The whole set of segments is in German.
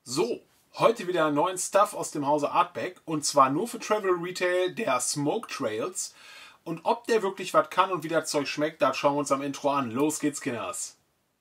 So, heute wieder einen neuen Stuff aus dem Hause Artback und zwar nur für Travel Retail, der Smoke Trails. Und ob der wirklich was kann und wie das Zeug schmeckt, das schauen wir uns am Intro an. Los geht's, Kinders!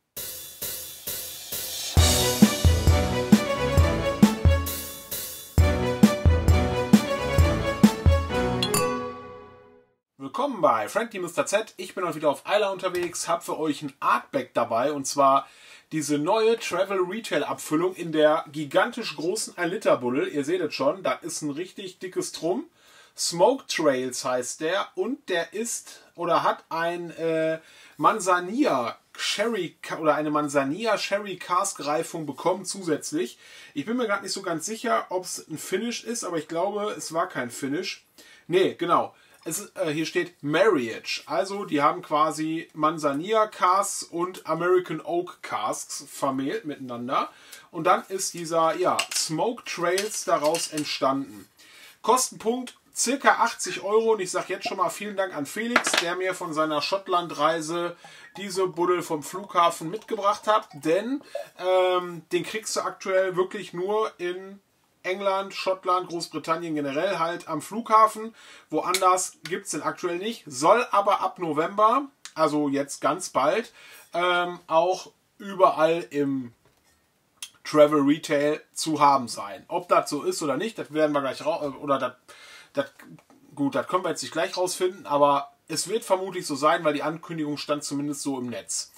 Willkommen bei Friendly Mr. Z. Ich bin heute wieder auf Isla unterwegs, habe für euch ein Artback dabei und zwar diese neue Travel Retail Abfüllung in der gigantisch großen 1 Liter Buddel. Ihr seht es schon, das ist ein richtig dickes Drum. Smoke Trails heißt der und der ist oder hat ein Manzanilla Sherry oder eine Manzanilla Sherry Cask Reifung bekommen zusätzlich. Ich bin mir gerade nicht so ganz sicher, ob es ein Finish ist, aber ich glaube, es war kein Finish. Nee, genau. Hier steht Marriage, also die haben quasi Manzanilla Casks und American Oak Casks vermählt miteinander und dann ist dieser Smoke Trails daraus entstanden. Kostenpunkt circa 80 € und ich sage jetzt schon mal vielen Dank an Felix, der mir von seiner Schottlandreise diese Buddel vom Flughafen mitgebracht hat, denn den kriegst du aktuell wirklich nur in England, Schottland, Großbritannien generell halt am Flughafen. Woanders gibt es den aktuell nicht. Soll aber ab November, also jetzt ganz bald, auch überall im Travel Retail zu haben sein. Ob das so ist oder nicht, das werden wir gleich raus. Oder das können wir jetzt nicht gleich rausfinden, aber es wird vermutlich so sein, weil die Ankündigung stand zumindest so im Netz.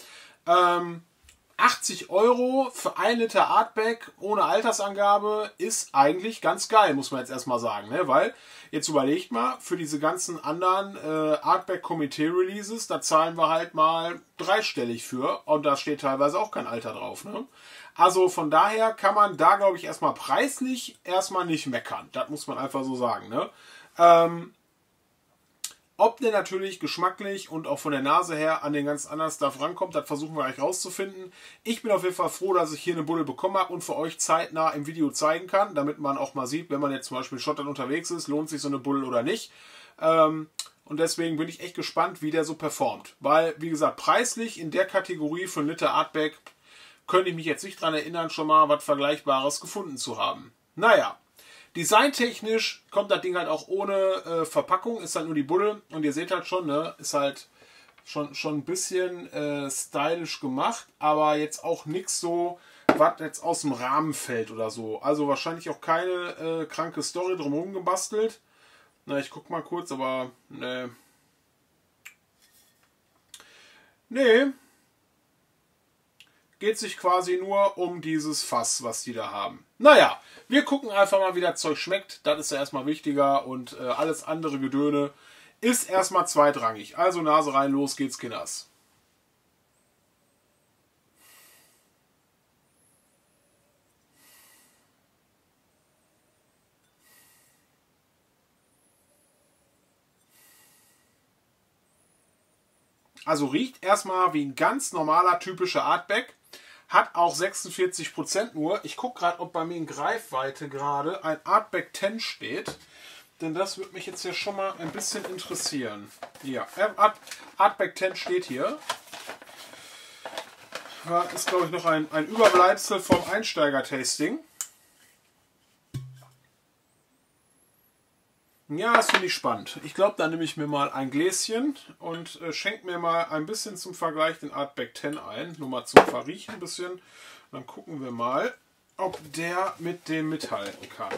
80 € für 1 Liter Artback ohne Altersangabe ist eigentlich ganz geil, muss man jetzt erstmal sagen. Ne? Weil, jetzt überlegt mal, für diese ganzen anderen Artback Committee Releases, da zahlen wir halt mal dreistellig für und da steht teilweise auch kein Alter drauf. Ne? Also von daher kann man da, glaube ich, erstmal preislich erstmal nicht meckern. Das muss man einfach so sagen. Ne? Ob der natürlich geschmacklich und auch von der Nase her an den ganz anderen Stuff rankommt, das versuchen wir gleich rauszufinden. Ich bin auf jeden Fall froh, dass ich hier eine Buddel bekommen habe und für euch zeitnah im Video zeigen kann, damit man auch mal sieht, wenn man jetzt zum Beispiel in Schottland unterwegs ist, lohnt sich so eine Buddel oder nicht. Und deswegen bin ich echt gespannt, wie der so performt. Weil, wie gesagt, preislich in der Kategorie für 1 Liter Artback könnte ich mich jetzt nicht daran erinnern, schon mal was Vergleichbares gefunden zu haben. Naja. Designtechnisch kommt das Ding halt auch ohne Verpackung, ist halt nur die Buddel und ihr seht halt schon, ne, ist halt schon ein bisschen stylisch gemacht, aber jetzt auch nichts so, was jetzt aus dem Rahmen fällt oder so. Also wahrscheinlich auch keine kranke Story drumherum gebastelt. Na, ich guck mal kurz, aber ne. Nee. Geht sich quasi nur um dieses Fass, was die da haben. Naja, wir gucken einfach mal, wie das Zeug schmeckt. Das ist ja erstmal wichtiger und alles andere Gedöne ist erstmal zweitrangig. Also Nase rein, los geht's, Kinders. Also riecht erstmal wie ein ganz normaler, typischer Artback. Hat auch 46% nur. Ich gucke gerade, ob bei mir in Greifweite gerade ein Artback 10 steht. Denn das würde mich jetzt hier schon mal ein bisschen interessieren. Ja, Artback 10 steht hier. Da ist, glaube ich, noch ein Überbleibsel vom Einsteiger-Tasting. Ja, das finde ich spannend. Ich glaube, da nehme ich mir mal ein Gläschen und schenke mir mal ein bisschen zum Vergleich den Artback 10 ein. Nur mal zum Verriechen ein bisschen. Dann gucken wir mal, ob der mit dem mithalten kann.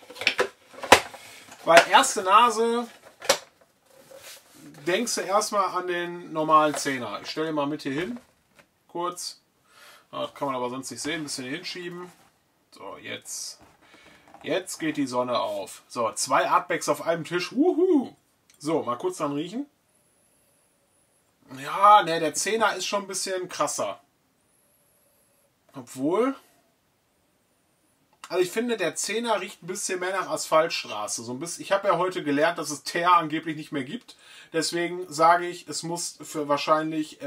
Weil erste Nase denkst du erstmal an den normalen 10er. Ich stelle ihn mal mit hier hin. Kurz. Das kann man aber sonst nicht sehen. Ein bisschen hier hinschieben. So, jetzt. Jetzt geht die Sonne auf. So, 2 Artbacks auf einem Tisch. Wuhu! So, mal kurz dran riechen. Ja, ne, der 10er ist schon ein bisschen krasser. Obwohl. Also ich finde, der 10er riecht ein bisschen mehr nach Asphaltstraße. So ein bisschen, ich habe ja heute gelernt, dass es Teer angeblich nicht mehr gibt. Deswegen sage ich, es muss für wahrscheinlich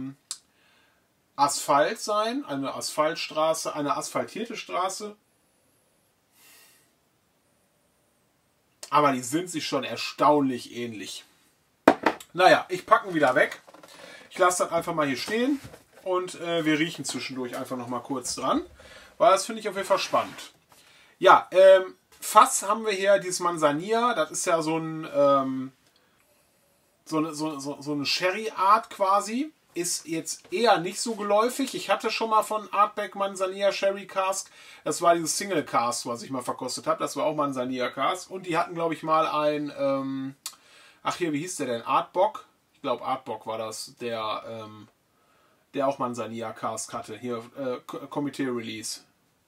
Asphalt sein. Eine Asphaltstraße, eine asphaltierte Straße. Aber die sind sich schon erstaunlich ähnlich. Naja, ich packe ihn wieder weg. Ich lasse das einfach mal hier stehen und wir riechen zwischendurch einfach noch mal kurz dran. weil das finde ich auf jeden Fall spannend. Ja, Fass haben wir hier dieses Manzanilla. Das ist ja so ein so eine Sherry-Art quasi. Ist jetzt eher nicht so geläufig. Ich hatte schon mal von Artback Manzanilla Sherry Cask. Das war dieses Single Cask, was ich mal verkostet habe. Das war auch Manzanilla Cask. Und die hatten, glaube ich, mal ein, ach hier, wie hieß der denn? Artbock? Ich glaube, Artbock war das, der auch Manzanilla Cask hatte. Hier, Committee Release.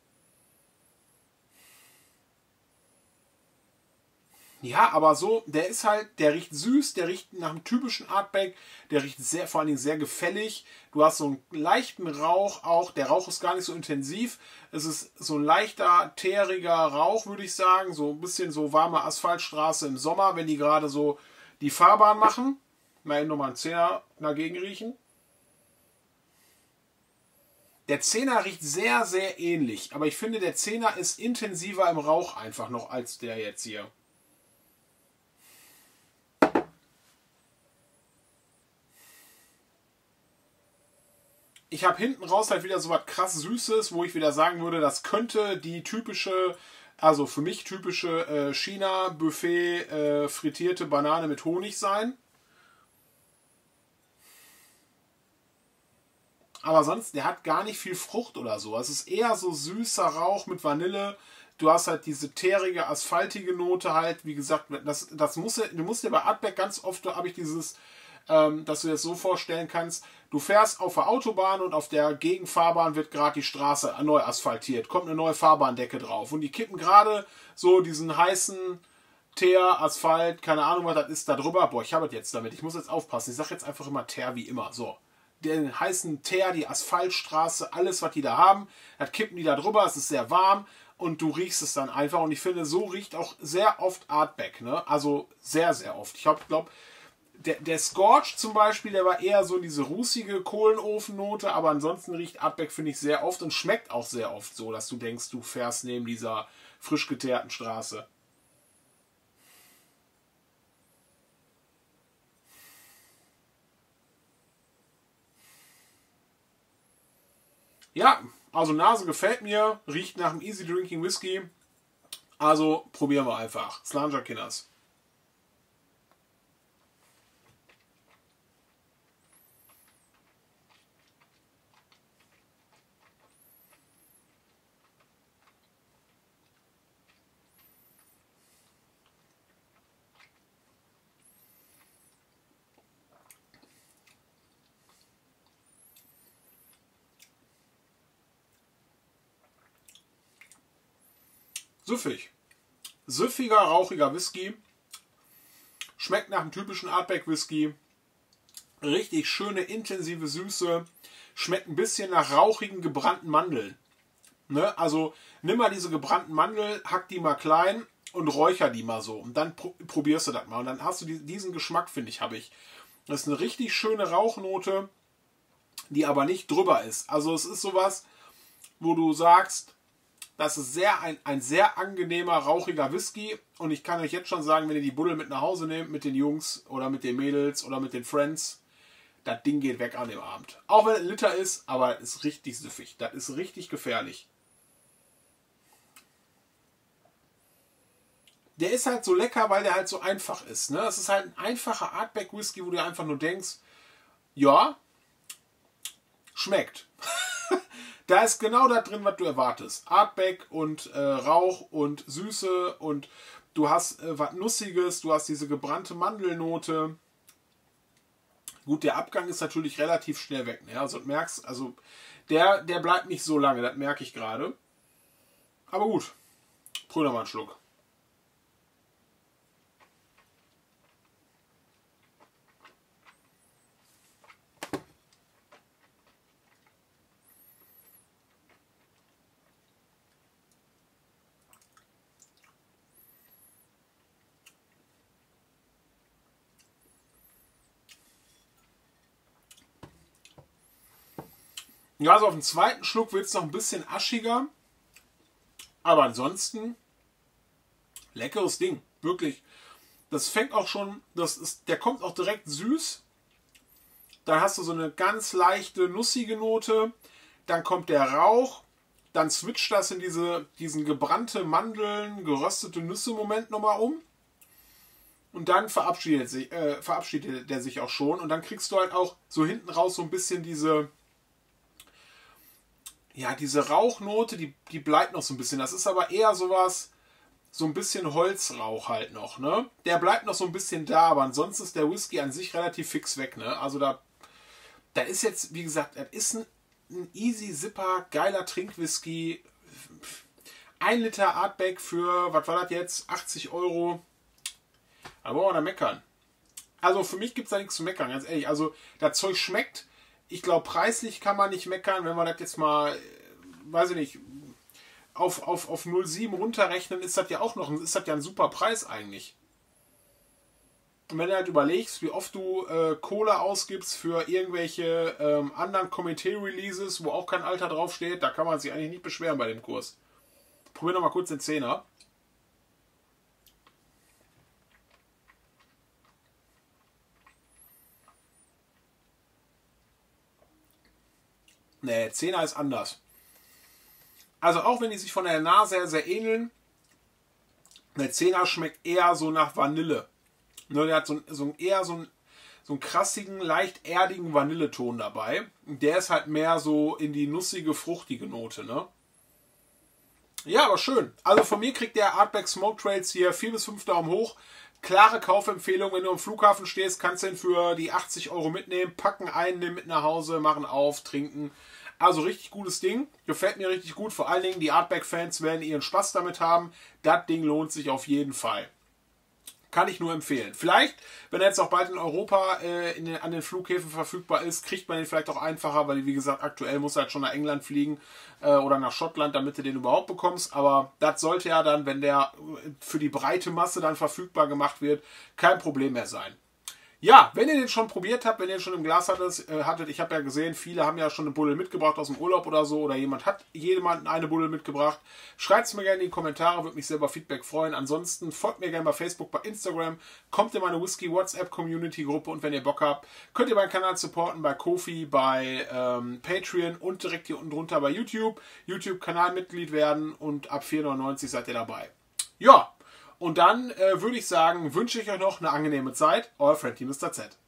Ja, aber so, der ist halt, der riecht süß, der riecht nach einem typischen Artback, der riecht sehr, vor allen Dingen sehr gefällig. Du hast so einen leichten Rauch auch, der Rauch ist gar nicht so intensiv. Es ist so ein leichter, teeriger Rauch, würde ich sagen. So ein bisschen so warme Asphaltstraße im Sommer, wenn die gerade so die Fahrbahn machen. Mal eben nochmal einen Zehner dagegen riechen. Der Zehner riecht sehr, sehr ähnlich, aber ich finde, der Zehner ist intensiver im Rauch einfach noch als der jetzt hier. Ich habe hinten raus halt wieder so was krass Süßes, wo ich wieder sagen würde, das könnte die typische, also für mich typische China-Buffet frittierte Banane mit Honig sein. Aber sonst, der hat gar nicht viel Frucht oder so. Es ist eher so süßer Rauch mit Vanille. Du hast halt diese teerige, asphaltige Note halt. Wie gesagt, du musst dir bei Artback ganz oft, da habe ich dieses, dass du dir das so vorstellen kannst, du fährst auf der Autobahn und auf der Gegenfahrbahn wird gerade die Straße neu asphaltiert, kommt eine neue Fahrbahndecke drauf und die kippen gerade so diesen heißen Teer, Asphalt, keine Ahnung was das ist, da drüber. Boah, ich habe es jetzt damit, ich muss jetzt aufpassen, ich sage jetzt einfach immer Teer wie immer, so. Den heißen Teer, die Asphaltstraße, alles was die da haben, das kippen die da drüber, es ist sehr warm und du riechst es dann einfach und ich finde, so riecht auch sehr oft Artback, ne? Also sehr, sehr oft. Ich glaube, der Scorch zum Beispiel, der war eher so diese rußige Kohlenofennote, aber ansonsten riecht Artback, finde ich, sehr oft und schmeckt auch sehr oft so, dass du denkst, du fährst neben dieser frisch geteerten Straße. Ja, also Nase gefällt mir, riecht nach einem Easy Drinking Whisky, also probieren wir einfach. Slanger Kinders. Süffig. Süffiger, rauchiger Whisky. Schmeckt nach einem typischen Artback Whisky. Richtig schöne, intensive Süße. Schmeckt ein bisschen nach rauchigen, gebrannten Mandeln. Ne? Also nimm mal diese gebrannten Mandeln, hack die mal klein und räucher die mal so. Und dann probierst du das mal. Und dann hast du diesen Geschmack, finde ich, habe ich. Das ist eine richtig schöne Rauchnote, die aber nicht drüber ist. Also es ist sowas, wo du sagst, das ist ein sehr angenehmer, rauchiger Whisky. Und ich kann euch jetzt schon sagen, wenn ihr die Buddel mit nach Hause nehmt, mit den Jungs oder mit den Mädels oder mit den Friends, das Ding geht weg an dem Abend. Auch wenn es ein Liter ist, aber es ist richtig süffig. Das ist richtig gefährlich. Der ist halt so lecker, weil der halt so einfach ist. Ne? Es ist halt ein einfacher Artback Whisky, wo du einfach nur denkst, ja, schmeckt. Da ist genau das drin, was du erwartest. Artback und Rauch und Süße und du hast was Nussiges, du hast diese gebrannte Mandelnote. Gut, der Abgang ist natürlich relativ schnell weg. Ne? Also du merkst, also der bleibt nicht so lange, das merke ich gerade. Aber gut, probier noch mal einen Schluck. Ja, also auf dem zweiten Schluck wird es noch ein bisschen aschiger. Aber ansonsten, leckeres Ding. Wirklich. Das fängt auch schon, der kommt auch direkt süß. Dann hast du so eine ganz leichte, nussige Note. Dann kommt der Rauch. dann switcht das in diesen gebrannte Mandeln, geröstete Nüsse-Moment nochmal um. Und dann verabschiedet er sich auch schon. Und dann kriegst du halt auch so hinten raus so ein bisschen diese Rauchnote, die bleibt noch so ein bisschen. Das ist aber eher sowas, so ein bisschen Holzrauch halt noch, ne? Der bleibt noch so ein bisschen da, aber ansonsten ist der Whisky an sich relativ fix weg, ne? Also da ist jetzt, wie gesagt, das ist ein easy Zipper, geiler Trinkwhisky. 1 Liter Artback für, was war das jetzt? 80 Euro. Da wollen wir da meckern. Also für mich gibt es da nichts zu meckern, ganz ehrlich. Also das Zeug schmeckt. Ich glaube, preislich kann man nicht meckern. Wenn wir das jetzt mal, weiß ich nicht, auf 0,7 runterrechnen, ist das ja auch noch ein super Preis eigentlich. Und wenn du halt überlegst, wie oft du Kohle ausgibst für irgendwelche anderen Komitee-Releases, wo auch kein Alter draufsteht, da kann man sich eigentlich nicht beschweren bei dem Kurs. Probier noch mal kurz den 10er. Nee, 10er ist anders. Also auch wenn die sich von der Nase her sehr ähneln, der 10er schmeckt eher so nach Vanille. Ne, der hat eher so einen krassigen, leicht erdigen Vanilleton dabei. Der ist halt mehr so in die nussige, fruchtige Note, ne? Ja, aber schön. Also von mir kriegt der Artback Smoke Trails hier 4 bis 5 Daumen hoch. Klare Kaufempfehlung, wenn du am Flughafen stehst, kannst du ihn für die 80 Euro mitnehmen, packen ein, nimm mit nach Hause, machen auf, trinken. Also richtig gutes Ding. Gefällt mir richtig gut. Vor allen Dingen die Artback-Fans werden ihren Spaß damit haben. Das Ding lohnt sich auf jeden Fall. Kann ich nur empfehlen. Vielleicht, wenn er jetzt auch bald in Europa an den Flughäfen verfügbar ist, kriegt man den vielleicht auch einfacher, weil, wie gesagt, aktuell muss er halt schon nach England fliegen oder nach Schottland, damit du den überhaupt bekommst. Aber das sollte ja dann, wenn der für die breite Masse dann verfügbar gemacht wird, kein Problem mehr sein. Ja, wenn ihr den schon probiert habt, wenn ihr den schon im Glas hattet, ich habe ja gesehen, viele haben ja schon eine Buddel mitgebracht aus dem Urlaub oder so, oder jemand hat jemanden eine Buddel mitgebracht. Schreibt es mir gerne in die Kommentare, würde mich sehr über Feedback freuen. Ansonsten folgt mir gerne bei Facebook, bei Instagram, kommt in meine Whisky WhatsApp Community Gruppe und wenn ihr Bock habt, könnt ihr meinen Kanal supporten bei Ko-fi, bei Patreon und direkt hier unten drunter bei YouTube. YouTube-Kanalmitglied werden und ab 4,99 seid ihr dabei. Ja. Und dann würde ich sagen, wünsche ich euch noch eine angenehme Zeit. Euer Friendly Mr. Z.